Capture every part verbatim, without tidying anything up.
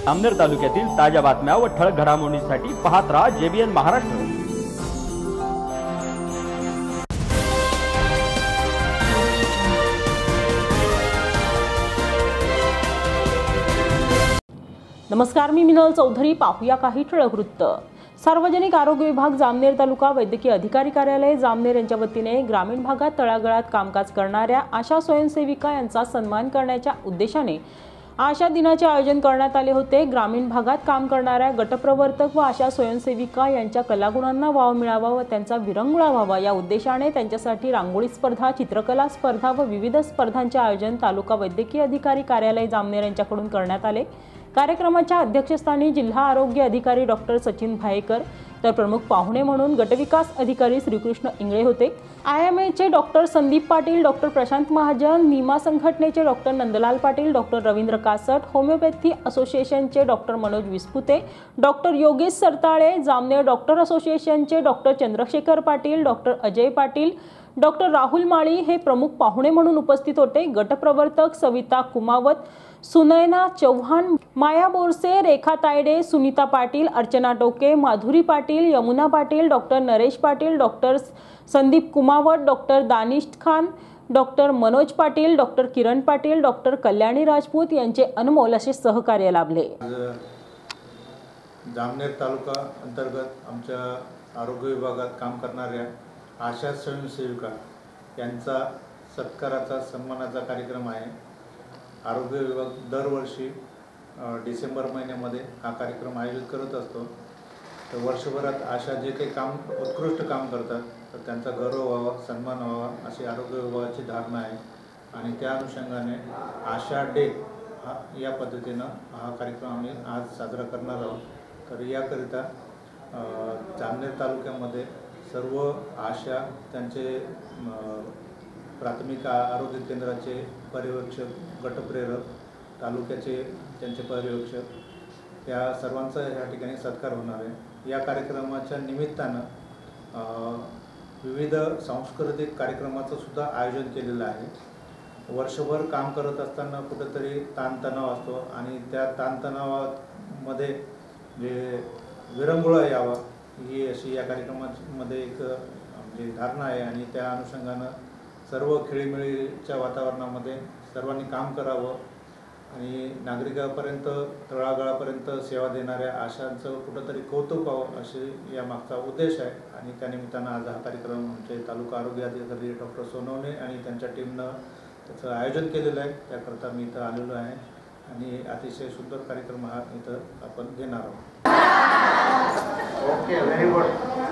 जामनेर तालुक्यातील ताज्या बातम्या व ठळक घडामोडींसाठी पाहत राहा जेबीएन महाराष्ट्र। नमस्कार, मी मिनल चौधरी। पाहूया काही ठळक वृत्त। सार्वजनिक आरोग्य विभाग जामनेर तालुका वैद्यकीय अधिकारी कार्यालय जामनेर यांच्या वतीने ग्रामीण भागात तळागाळात कामकाज करणाऱ्या आशा स्वयंसेविका यांचा सन्मान करण्याच्या उद्देशाने आशा दिनाचे आयोजन करण्यात आले होते। ग्रामीण भागात काम करणाऱ्या गटप्रवर्तक व आशा स्वयंसेविका यांच्या कलागुणांना वाव मिळावा व त्यांचा विरंगुळा व्हावा या उद्देशाने त्यांच्यासाठी रांगोळी स्पर्धा, चित्रकला स्पर्धा व विविध स्पर्धांचे आयोजन तालुका वैद्यकीय अधिकारी कार्यालय जामनेर यांच्याकडून करण्यात आले। कार्यक्रमाच्या अध्यक्षस्थानी जिल्हा आरोग्य अधिकारी डॉक्टर सचिन भायेकर तर प्रमुख पाहुणे म्हणून गटविकास अधिकारी श्रीकृष्ण इंगळे होते। आय एम एचे doctor Sandeep Patil, doctor Prashant Mahajan, NIMA संघटनेचे doctor Nandlal Patil, doctor Ravindra Kasat, homeopathy असोसिएशनचे doctor Manoj Vispute, doctor Yogesh Sartale, Jamner doctor असोसिएशनचे doctor Chandrashekhar Patil, doctor Ajay Patil, doctor Rahul Mali हे प्रमुख पाहुणे म्हणून उपस्थित होते। गटप्रवर्तक सविता कुमावत, सुनयना चौहान, माया बोरसे, रेखा Tayde, Sunita Patil, Archana Toke, Madhuri Patil, Yamuna Patil, doctor Naresh Patil, doctor Sandeep Kumawat, doctor Danish Khan, doctor Manoj Patil, doctor Kiran Patil, doctor Kalyani Rajput यांचे अनमोल असे सहकार्य लाभले। जामनेर तालुका अंतर्गत आमच्या आरोग्य विभागात काम करणाऱ्या आशा स्वयंसेविका यांचा सत्काराचा सन्मानाचा कार्यक्रम आहे। आरोग्य विभाग दरवर्षी डिसेंबर महिन्यामध्ये हा कार्यक्रम आयोजित करत असतो। तर वर्षभरात आशा जे काही काम उत्कृष्ट काम करतात तर त्यांचा गौरव व्हावा, सन्मान व्हावा अशी आरोग्य विभागाची धारणा आहे आणि त्या अनुषंगाने आशा डे हा या पद्धतीनं हा कार्यक्रम आम्ही आज साजरा करणार आहोत। तर याकरिता जामनेर तालुक्यामध्ये सर्व आशा, त्यांचे प्राथमिक आरोग्य केंद्राचे पर्यवेक्षक, गटप्रेरक, तालुक्याचे त्यांचे पर्यवेक्षक या सर्वांचा या ठिकाणी सत्कार होणार आहे। या कार्यक्रमाच्या निमित्तानं विविध सांस्कृतिक कार्यक्रमाचं सुद्धा आयोजन केलेलं आहे। वर्षभर काम करत असताना कुठेतरी ताणतणाव असतो आणि त्या ताणतणावामध्ये जे विरंगुळा यावा ही अशी या कार्यक्रमामध्ये एक म्हणजे धारणा आहे आणि त्या अनुषंगानं सर्व खेळीमेळीच्या वातावरणामध्ये सर्वांनी काम करावं आणि नागरिकांपर्यंत तळागाळापर्यंत सेवा देणाऱ्या आशांचं कुठंतरी कौतुक व्हावं अशी या मागचा उद्देश आहे आणि त्यानिमित्तानं आज हा कार्यक्रम आमचे तालुका आरोग्य अधिकारी डॉक्टर सोनवणे आणि त्यांच्या टीमनं त्याचं आयोजन केलेलं आहे। त्याकरता मी इथं आलेलो आहे आणि अतिशय सुंदर कार्यक्रम हा इथं आपण घेणार आहोत। Okay, very good.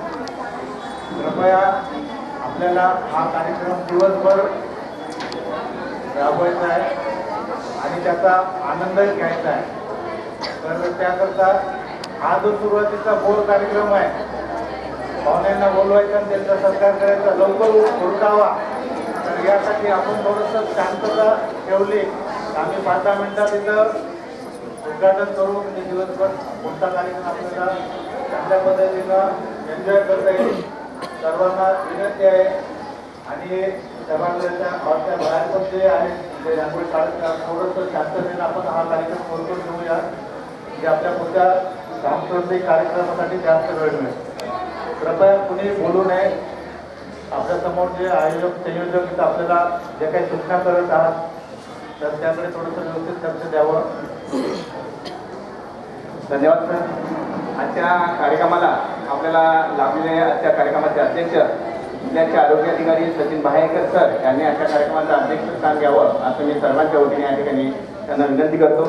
कृपया आपल्याला हा कार्यक्रम दिवसभर राबवायचा आहे आणि त्याचा आनंद घ्यायचा आहे। तर त्याकरता हा जो सुरुवातीचा बोर कार्यक्रम आहे, पाहुण्यांना बोलवायचा आणि त्यांचा सत्कार करायचा, लवकर उरकावा। तर यासाठी आपण थोडंसं शांतता ठेवली, आम्ही पाच दहा मिनिटात इथं उद्घाटन करू म्हणजे दिवसभर कोणता कार्यक्रम आपल्याला चांगल्या पद्धतीनं एन्जॉय करता येईल। सर्वांना विनंती आहे आणि सभागृहाच्या हॉलच्या बाहेर पण जे आहे ते रांगोळी काढत थोडंसं शांततेनं आपण हा कार्यक्रम ओळखून घेऊया की आपल्या पुढच्या सांस्कृतिक कार्यक्रमासाठी जास्त वेळ मिळेल। कृपया कुणी बोलू नये। आपल्यासमोर जे आयोजक संयोजक आपल्याला जे काही सूचना करत आहात तर त्याकडे थोडंसं व्यवस्थित लक्ष द्यावं। धन्यवाद सर। आजच्या कार्यक्रमाला आपल्याला लाभलेले आजच्या कार्यक्रमाचे अध्यक्ष जिल्ह्याचे आरोग्य अधिकारी सचिन भायेकर सर यांनी आजच्या कार्यक्रमाचं अध्यक्षस्थान घ्यावं असं मी सर्वांच्या वतीने या ठिकाणी त्यांना विनंती करतो।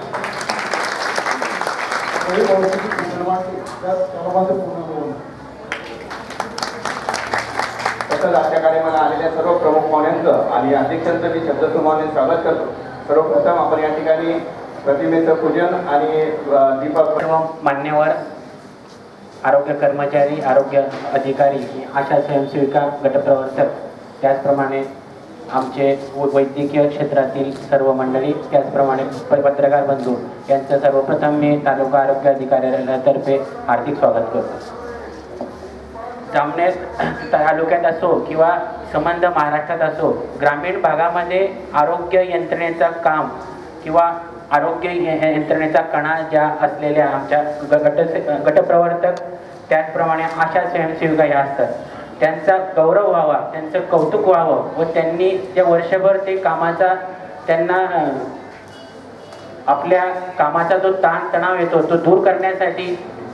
तसंच आजच्या कार्यक्रमाला आलेल्या सर्व प्रमुख पाहुण्यांचं आणि अध्यक्षांचं मी शब्दसमूहाने स्वागत करतो। सर्वप्रथम आपण या ठिकाणी प्रतिमेचं पूजन आणि दीपक मान्यवर आरोग्य कर्मचारी, आरोग्य अधिकारी, आशा स्वयंसेविका, गटप्रवर्तक, त्याचप्रमाणे आमचे वैद्यकीय क्षेत्रातील सर्व मंडळी, त्याचप्रमाणे पत्रकार बंधू यांचं सर्वप्रथम मी तालुका आरोग्य अधिकाऱ्यातर्फे हार्दिक स्वागत करतो। जामनेर तालुक्यात असो किंवा संबंध महाराष्ट्रात असो, ग्रामीण भागामध्ये आरोग्य यंत्रणेचं काम किंवा आरोग्य यंत्रणेचा कणा ज्या असलेल्या आमच्या गट गटप्रवर्तक, त्याचप्रमाणे आशा स्वयंसेविका ह्या असतात, त्यांचा गौरव व्हावा, त्यांचं कौतुक व्हावं व त्यांनी जे वर्षभर ते कामाचा त्यांना आपल्या कामाचा जो ताण तणाव येतो तो दूर करण्यासाठी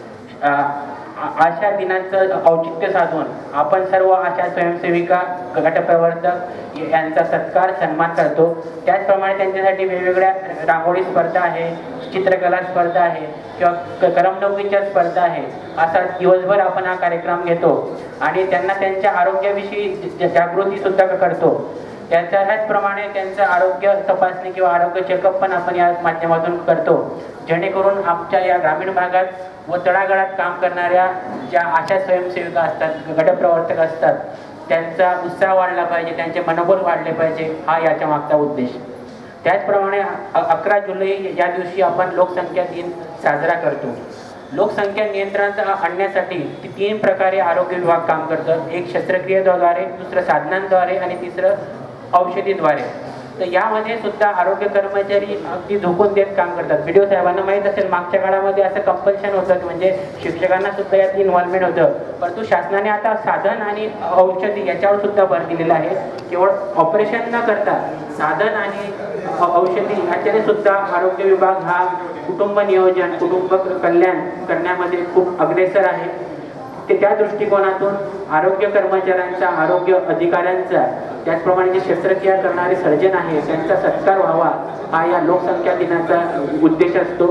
आशा दिनाचं औचित्य साधून आपण सर्व आशा स्वयंसेविका गटप्रवर्तक यांचा सत्कार सन्मान करतो। त्याचप्रमाणे त्यांच्यासाठी वेगवेगळ्या रांगोळी स्पर्धा आहे, चित्रकला स्पर्धा आहे किंवा करमणुकीच्या स्पर्धा आहे, असा दिवसभर आपण हा कार्यक्रम घेतो आणि त्यांना त्यांच्या आरोग्याविषयी जागृती सुद्धा करतो। त्याच्या त्याचप्रमाणे त्यांचं आरोग्य तपासणी किंवा आरोग्य चेकअप पण आपण या माध्यमातून करतो, जेणेकरून आमच्या या ग्रामीण भागात व तळागाळात काम करणाऱ्या ज्या आशा स्वयंसेविका असतात, गटप्रवर्तक असतात, त्यांचा उत्साह वाढला पाहिजे, त्यांचे मनोबल वाढले पाहिजे, हा याच्या मागचा उद्देश। त्याचप्रमाणे अकरा जुलै या दिवशी आपण लोकसंख्या दिन साजरा करतो। लोकसंख्या नियंत्रणात आणण्यासाठी तीन प्रकारे आरोग्य विभाग काम करतं, एक शस्त्रक्रियेद्वारे, दुसरं साधनांद्वारे आणि तिसरं औषधीद्वारे। तर यामध्ये सुद्धा आरोग्य कर्मचारी अगदी झोकून देत काम करतात। व्हिडिओ साहेबांना माहीत असेल, मागच्या काळामध्ये असं कंपल्शन होतं की म्हणजे शिक्षकांना सुद्धा यात इन्व्हॉल्वमेंट होतं, परंतु शासनाने आता साधन आणि औषधी याच्यावर सुद्धा भर दिलेला आहे। केवळ ऑपरेशन न करता साधन आणि औषधी याच्याने सुद्धा आरोग्य विभाग हा कुटुंब नियोजन, कुटुंब कल्याण करण्यामध्ये खूप अग्रेसर आहे। ते त्या दृष्टिकोनातून आरोग्य कर्मचाऱ्यांचा, आरोग्य अधिकाऱ्यांचा, त्याचप्रमाणे जे शस्त्रक्रिया करणारे सर्जन आहे त्यांचा सत्कार व्हावा, हा या लोकसंख्या दिनाचा उद्देश असतो।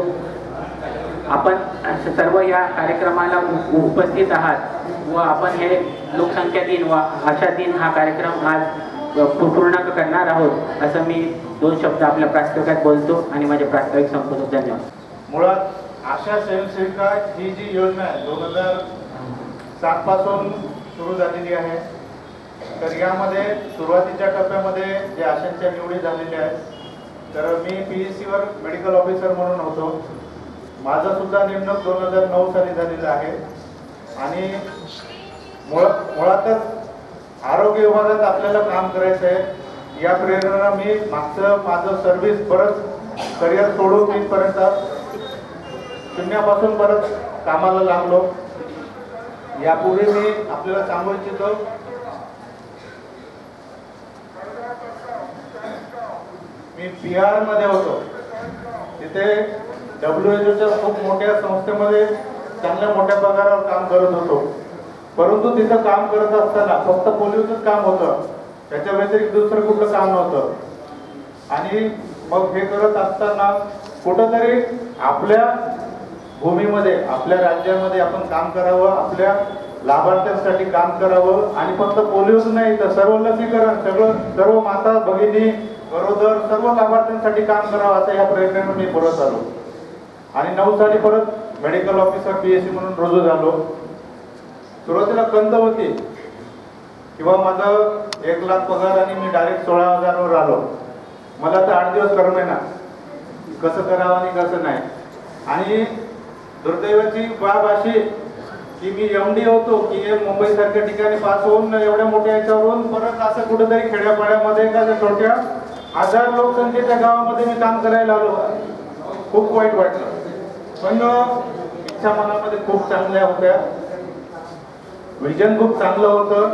आपण सर्व या कार्यक्रमाला उपस्थित आहात व आपण हे लोकसंख्या दिन व आशा दिन हा कार्यक्रम आज पूर्ण करणार आहोत, असं मी दोन शब्द आपल्या प्रास्ताविकात बोलतो आणि माझे प्रास्ताविक संपवतो। धन्यवाद। मुळात आशा स्वयंसेविका ही जी योजना आहे दोन हजार सात पासून सुरू झालेली आहे, तर यामध्ये सुरुवातीच्या टप्प्यामध्ये जे आशांच्या निवडी झालेल्या आहेत, तर मी पी एस सीवर मेडिकल ऑफिसर म्हणून होतो। माझं सुद्धा नेमणूक दोन हजार नऊ साली झालेलं आहे आणि मुळ मुळातच आरोग्य विभागात आपल्याला काम करायचं आहे, या प्रेरणेनं मी मागचं माझं सर्व्हिस परत करिअर सोडून इथपर्यंत शून्यापासून परत कामाला लागलो। यापूर्वी मी आपल्याला सांगू इच्छितो, मी बिहार मध्ये होतो, तिथे डब्ल्यू एच ओच्या खूप मोठ्या संस्थेमध्ये चांगल्या मोठ्या पगारावर काम करत होतो, परंतु तिथं काम करत असताना फक्त पोलिओचंच काम होतं, त्याच्या व्यतिरिक्त दुसरं कुठलं काम नव्हतं। आणि मग हे करत असताना कुठंतरी आपल्या भूमीमध्ये, आपल्या राज्यामध्ये आपण काम करावं, आपल्या लाभार्थ्यांसाठी काम करावं आणि फक्त पोलिओच नाही तर सर्व लसीकरण, सगळं सर्व माता भगिनी गरोदर सर्व लाभार्थ्यांसाठी काम करावं, असं या प्रेरणेने मी परत आलो आणि नऊ साली परत medical officer P S C म्हणून रुजू झालो। सुरुवातीला कंद होती किंवा माझं एक लाख पगार आणि मी डायरेक्ट सोळा हजारवर आलो। मला तर आठ दिवस करमेना कसं करावं आणि कसं नाही, आणि दुर्दैवाची बाब अशी की मी एम डी होतो की मुंबई सारख्या ठिकाणी पास होऊन एवढ्या मोठ्या याच्यावरून परत असं कुठेतरी खेड्यापाड्यामध्ये का छोट्या हजार लोकसंख्येच्या गावामध्ये मी काम करायला आलो। खूप वाईट वाटलं, पण इच्छा मनामध्ये खूप चांगल्या होत्या, विजन खूप चांगलं होतं।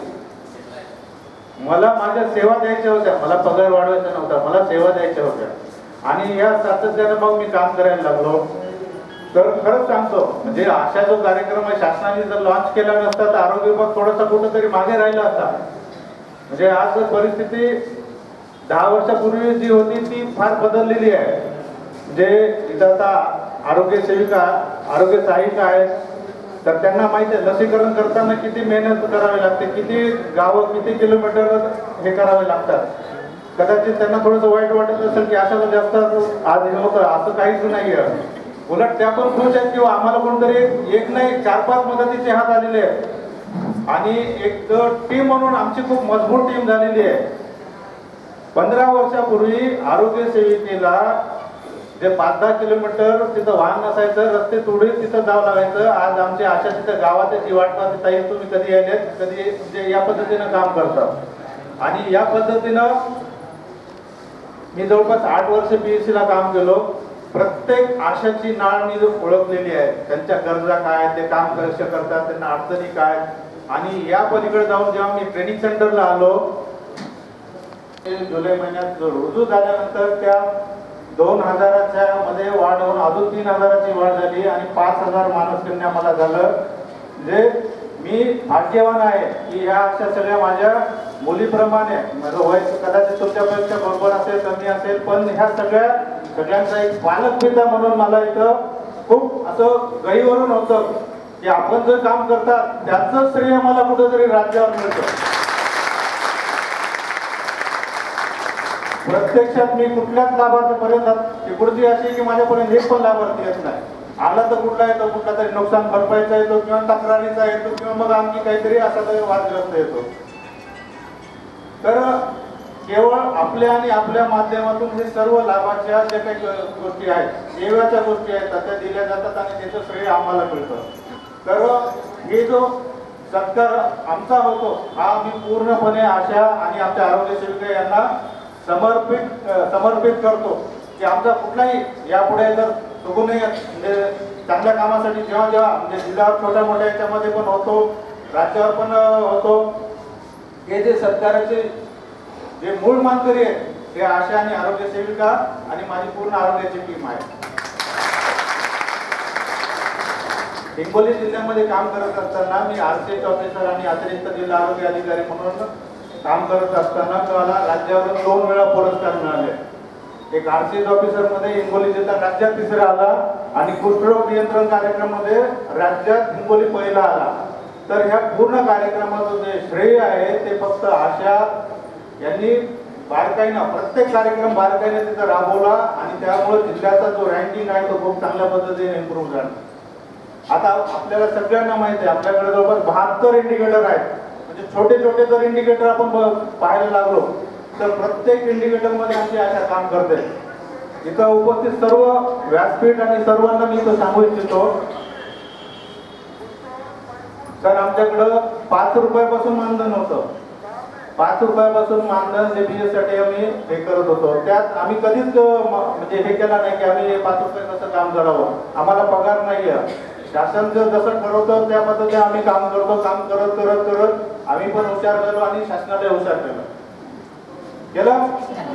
मला माझ्या सेवा द्यायच्या होत्या, मला पगार वाढवायचा नव्हता, मला सेवा द्यायच्या होत्या आणि या सातत्याने मग मी काम करायला लागलो। तर खरंच सांगतो, म्हणजे अशा जो कार्यक्रम आहे शासनाने जर लॉन्च केला नसता तर आरोग्य विभाग थोडासा कुठेतरी मागे राहिला असता। म्हणजे आज परिस्थिती दहा वर्षापूर्वी जी होती ती फार बदललेली आहे। म्हणजे इथं आता आरोग्य सेविका, आरोग्य सहायिका आहेत, तर त्यांना माहिती आहे लसीकरण करताना किती मेहनत करावी लागते, किती गावं, किती किलोमीटर हे करावे लागतात। कदाचित त्यांना थोडंसं वाईट वाटत असेल की अशाला जास्त आज हे होतं, असं काहीच नाही आहे। उलट त्या पण खुश आहेत किंवा आम्हाला कोणतरी एक नाही चार पाच मदतीचे हात आलेले आहेत आणि एक टीम म्हणून आमची खूप मजबूत टीम झालेली आहे। पंधरा वर्षापूर्वी आरोग्य सेविकेला जे पाच दहा किलोमीटर तिथं वाहन नसायचं, रस्ते तोडून तिथं जावं लागायचं। आज आमच्या आशा तिथं गावात जी वाटतात ताई तुम्ही कधी यायलेत, कधी म्हणजे या पद्धतीनं काम करतात आणि या पद्धतीनं मी जवळपास आठ वर्ष पीएससी ला काम केलो. प्रत्येक आशाची नाळ मी ओळखलेली आहे. त्यांच्या गरजा काय, ते काम कसे करतात, त्यांना अडचणी काय. आणि या पलीकडे जाऊन जेव्हा मी ट्रेनिंग सेंटरला आलो जुलै महिन्यात रुजू झाल्यानंतर त्या दोन हजाराच्या मध्ये वाढ होऊन अजून तीन हजाराची वाढ झाली आणि पाच हजार मानसकन्या मला झालं. म्हणजे मी भाग्यवान आहे की ह्या अशा सगळ्या माझ्या मुलीप्रमाणे माझं वय कदाचित तुमच्यापेक्षा बरोबर असेल कमी असेल, पण ह्या सगळ्या सगळ्यांचा एक पालक पिता म्हणून मला इथं खूप असं गहीवरून होतं की आपण जे काम करतात त्याचं श्रेय मला कुठेतरी राज्यावर मिळतं. प्रत्यक्षात मी कुठल्याच लाभार्थीपर्यंत पुढची अशी की माझ्यापर्यंत एक पण लाभार्थी येत नाही. आला तर कुठला येतो, कुठला तरी नुकसान भरपाईचा येतो किंवा तक्रारीचा येतो किंवा मग आणखी काहीतरी असा तरी वादग्रस्त येतो. तर केवळ आपल्या आणि आपल्या माध्यमातून हे सर्व लाभाच्या ज्या काही गोष्टी आहेत, सेवेच्या गोष्टी आहेत त्या दिल्या जातात आणि त्याचं श्रेय आम्हाला मिळतं. तर हे जो सत्कार आमचा होतो हा मी पूर्णपणे आशा आणि आमच्या आरोग्य सेविका यांना समर्पित समर्पित करतो की आमचा कुठलाही यापुढे जर सुगुणे म्हणजे चांगल्या कामासाठी जेव्हा जेव्हा म्हणजे जिल्ह्यावर छोट्या मोठ्या याच्यामध्ये पण होतो, राज्यावर पण होतो, हे जे सत्काराचे जे मूळ मानकरी आहेत हे आशा आणि आरोग्य सेविका आणि माझी पूर्ण आरोग्याची टीम आहे. हिंगोली जिल्ह्यामध्ये काम करत असताना मी आरसीएच ऑफिसर आणि अतिरिक्त जिल्हा आरोग्य अधिकारी म्हणून काम करत असताना मला राज्यावरून दोन वेळा पुरस्कार मिळाले. एक आरसीएच ऑफिसर मध्ये हिंगोली जिल्हा राज्यात तिसरा आला आणि कुष्ठरोग नियंत्रण कार्यक्रम मध्ये राज्यात हिंगोली पहिला आला. तर ह्या पूर्ण कार्यक्रमाचं जे श्रेय आहे ते फक्त आशा यांनी बारकाईनं प्रत्येक कार्यक्रम बारकाईने तिथं राबवला आणि त्यामुळे जिल्ह्याचा जो रँकिंग आहे तो खूप चांगल्या पद्धतीने इम्प्रूव्ह झाला. आता आपल्याला सगळ्यांना माहिती आहे आपल्याकडे जवळपास बहात्तर इंडिकेटर आहेत. म्हणजे छोटे छोटे जर इंडिकेटर आपण पाहायला लागलो तर प्रत्येक इंडिकेटर मध्ये आमची आशा काम करते. इथं उपस्थित सर्व व्यासपीठ आणि सर्वांना मी इथं सांगू इच्छितो तर आमच्याकडं पाच रुपयापासून मानधन होतं. पाच रुपयापासून मानधन जे साठी आम्ही हे करत होतो. त्यात आम्ही कधीच म्हणजे हे केलं नाही की आम्ही पाच रुपये कसं काम करावं. आम्हाला पगार नाही आहे. शासन जसं ठरवतं त्या पद्धतीने आम्ही काम करतो. काम करत करत करत आम्ही पण हुशार झालो आणि शासनाला हुशार केलं केलं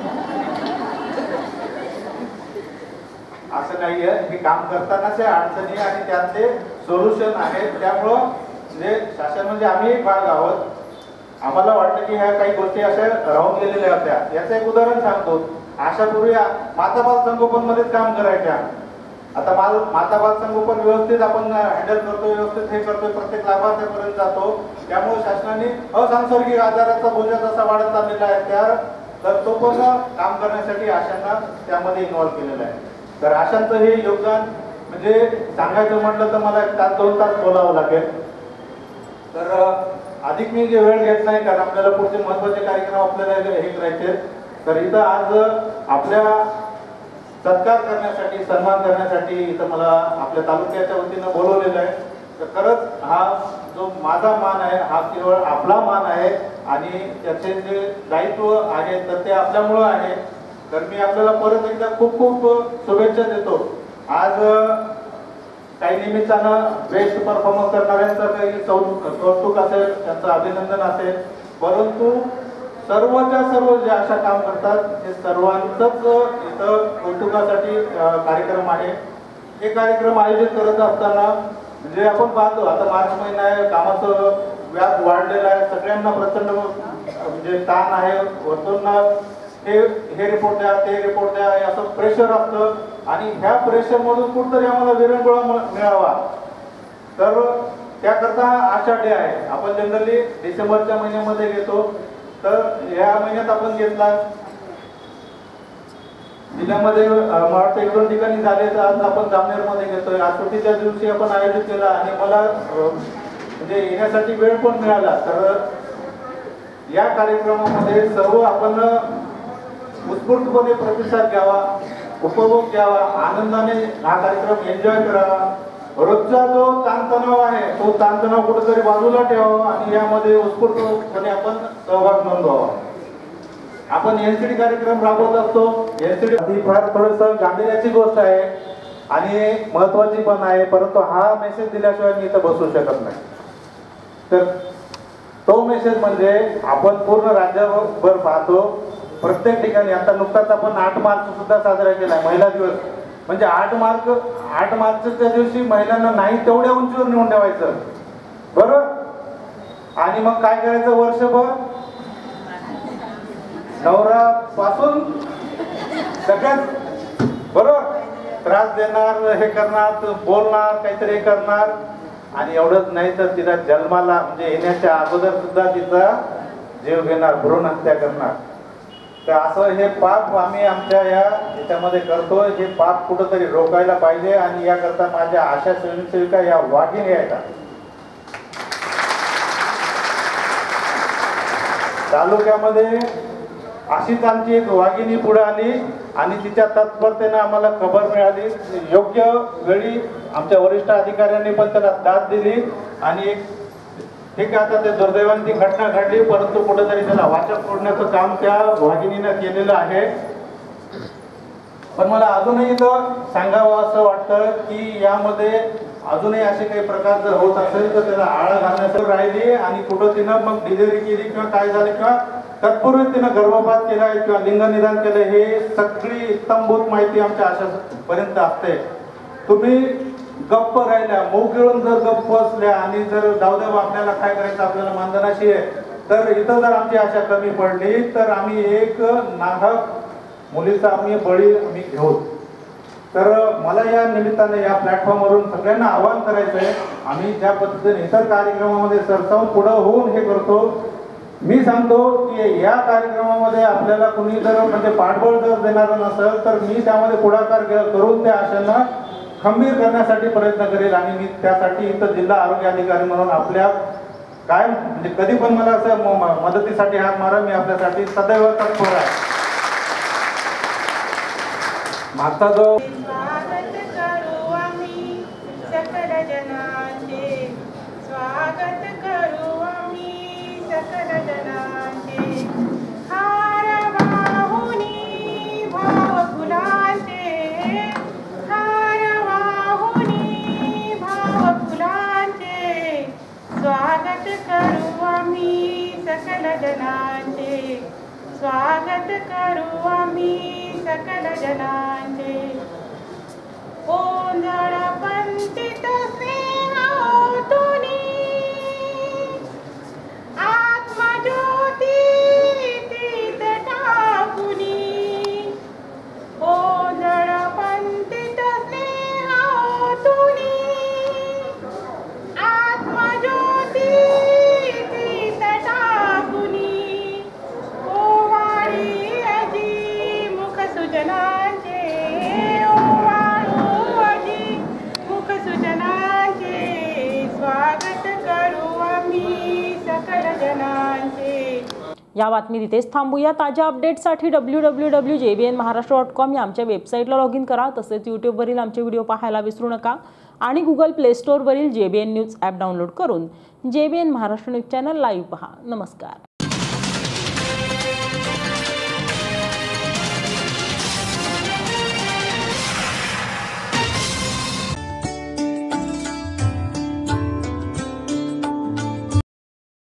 असं नाहीये. हे काम करतानाच अडचणी आणि त्यातले सोल्युशन आहेत. त्यामुळं म्हणजे शासन म्हणजे आम्ही एक भाग आहोत. आम्हाला वाटतं की ह्या काही गोष्टी अशा राहून गेलेल्या होत्या. याचं एक उदाहरण सांगतो. अशापूर्वी माता बाल संगोपन मध्येच काम करायच्या. आता माल माता बाल संगोपन व्यवस्थित आपण हँडल करतो, व्यवस्थित हे करतोय, प्रत्येक लाभार्थ्यापर्यंत जातो. त्यामुळे शासनाने असंसर्गिक आजाराचा बोजा जसा वाढत चाललेला आहे त्या तर तो पण काम करण्यासाठी आशांना त्यामध्ये इन्व्हॉल्व केलेला आहे. तर आशांचं हे योगदान म्हणजे सांगायचं म्हटलं तर मला एक तास दोन तास बोलावं लागेल. तर अधिक मी जे वेळ घेत नाही कारण आपल्याला पुढचे महत्वाचे कार्यक्रम आपल्याला हे करायचे. तर इथं आज आपल्या सत्कार करण्यासाठी सन्मान करण्यासाठी इथं मला आपल्या तालुक्याच्या वतीनं बोलवलेलं आहे. तर खरंच हा जो माझा मान आहे हा केवळ आपला मान आहे आणि त्याचे जे दायित्व आहे तर ते आपल्यामुळं आहे. तर मी आपल्याला परत एकदा खूप खूप शुभेच्छा देतो. आज काही निमित्तानं बेस्ट परफॉर्मन्स करणाऱ्यांचं काही कौतुक असेल, त्यांचं अभिनंदन असेल, परंतु सर्वच्या सर्व जे आशा काम करतात हे सर्वांचंच इथं कौतुकासाठी कार्यक्रम आहे. हे कार्यक्रम आयोजित करत असताना म्हणजे आपण पाहतो आता मार्च महिना आहे, कामाचं व्याप वाढलेलं आहे, सगळ्यांना प्रचंड म्हणजे ताण आहे, वरतून हे हे रिपोर्ट द्या ते रिपोर्ट द्या असं प्रेशर असतं आणि ह्या प्रेशरमधून कुठतरी आम्हाला विरंगुळा मिळावा तर त्याकरता आशा डे आहे. आपण जनरली डिसेंबरच्या महिन्यामध्ये घेतो तर या महिन्यात आपण घेतला. जिल्ह्यामध्ये मला वाटतं एक दोन ठिकाणी झाले तर आज आपण जामनेरमध्ये घेतोय. आज सुट्टीच्या दिवशी आपण आयोजित केला आणि मला म्हणजे येण्यासाठी वेळ पण मिळाला. तर या कार्यक्रमामध्ये सर्व आपण उत्स्फूर्तपणे प्रतिसाद घ्यावा, उपभोग घ्यावा, आनंदाने हा कार्यक्रम एन्जॉय करावा. रोजचा जो ताणतणाव आहे तो ताणतणाव कुठेतरी बाजूला ठेवावा आणि यामध्ये उत्स्फूर्तपणे आपण सहभाग नोंदवावा. आपण एनसीडी कार्यक्रम राबवत असतो. एनसीडी ही फार थोडंसं गांभीर्याची गोष्ट आहे आणि महत्वाची पण आहे, परंतु हा मेसेज दिल्याशिवाय मी इथं बसू शकत नाही. तर तो मेसेज म्हणजे आपण पूर्ण राज्यभर पाहतो, प्रत्येक ठिकाणी. आता नुकताच आपण आठ मार्च सुद्धा साजरा केला महिला दिवस. म्हणजे आठ मार्च आठ मार्चच्या दिवशी महिलांना नाही तेवढ्या उंचीवर नेऊन ठेवायचं, बरोबर. आणि मग काय करायचं, वर्षभर नवरा पासून सगळ्यात बरोबर त्रास देणार, हे करणार, बोलणार, काहीतरी करणार. आणि एवढंच नाही तर तिला जन्माला म्हणजे येण्याच्या अगोदर सुद्धा तिचा जीव घेणार, भ्रूण हत्या करणार. तर असं हे पाप आम्ही आमच्या या याच्यामध्ये करतो. हे पाप कुठंतरी रोखायला पाहिजे आणि याकरता माझ्या आशा स्वयंसेविका या वाघिणी आहेत. तालुक्यामध्ये अशीच आमची एक वाघिणी पुढे आली आणि तिच्या तत्परतेने आम्हाला खबर मिळाली. योग्य वेळी आमच्या वरिष्ठ अधिकाऱ्यांनी पण त्याला दाद दिली आणि एक ठीक आहे, आता ते दुर्दैवाने ती घटना घडली, परंतु कुठेतरी त्याला वाचक फोडण्याचं काम त्या वाघिणीनं केलेलं आहे. पण मला अजूनही इथं सांगावं असं वाटतं की यामध्ये अजूनही असे काही प्रकार जर होत असेल तर त्याला आळा घालण्यासाठी राहिली आणि कुठं तिनं मग डिलिव्हरी केली किंवा काय झालं किंवा तत्पूर्वी तिनं गर्भपात केला किंवा लिंगनिदान केलं, हे सगळी इत्तमभूत माहिती आमच्या आशापर्यंत असते. तुम्ही गप्प राहिल्या, मूग गिळून जर गप्प बसल्या आणि जर जाऊद्या आपल्याला काय करायचं आपल्याला मानधनाशी आहे, तर इथं जर आमची आशा कमी पडली तर आम्ही एक नाहक मुलीचा आम्ही बळी आम्ही घेऊ. तर मला या निमित्ताने या प्लॅटफॉर्मवरून सगळ्यांना आवाहन करायचं आहे, आम्ही ज्या पद्धतीने इतर कार्यक्रमामध्ये सरसावून पुढं होऊन हे करतो. मी सांगतो की या कार्यक्रमामध्ये आपल्याला कुणी जर म्हणजे पाठबळ जर देणारं नसेल तर मी त्यामध्ये पुढाकार करून त्या आशांना खंबीर करण्यासाठी प्रयत्न करेल आणि मी त्यासाठी इथं जिल्हा आरोग्य अधिकारी म्हणून आपल्या काय म्हणजे कधी पण मला असं मदतीसाठी हात मारा, मी आपल्यासाठी सदैव तत्पर आहे. मागचा जो स्वागत करू आम्ही सकल जनांचे, स्वागत करू आम्ही सकल जनांचे. हार वाहुनी भाव फुलांचे, हार वाहुनी भाव फुलांचे. स्वागत करू आम्ही सकल जनांचे, स्वागत करू आम्ही सकल जनांचे. ओंजळ पंथित स्नेहातुनी, आत्मज्योती तीत टाकुनी. ओंजळ पंथित स्नेहातुनी, आत्मज्योती तीत टाकुनी. ओवाळी अजी मुख सुजनांचे, ओवाळू अजी मुख सुजनांचे. स्वागत करू आम्ही सकल जनांचे. या बातमीत इथेच थांबूया. ताज्या अपडेट्ससाठी W W W J B N Maharashtra dot com या आमच्या वेबसाईटला लॉग इन करा. तसेच यूट्यूबवरील आमचे व्हिडिओ पाहायला विसरू नका आणि गुगल प्ले स्टोअरवरील J B N news app download करून J B N Maharashtra news channel live पहा. नमस्कार.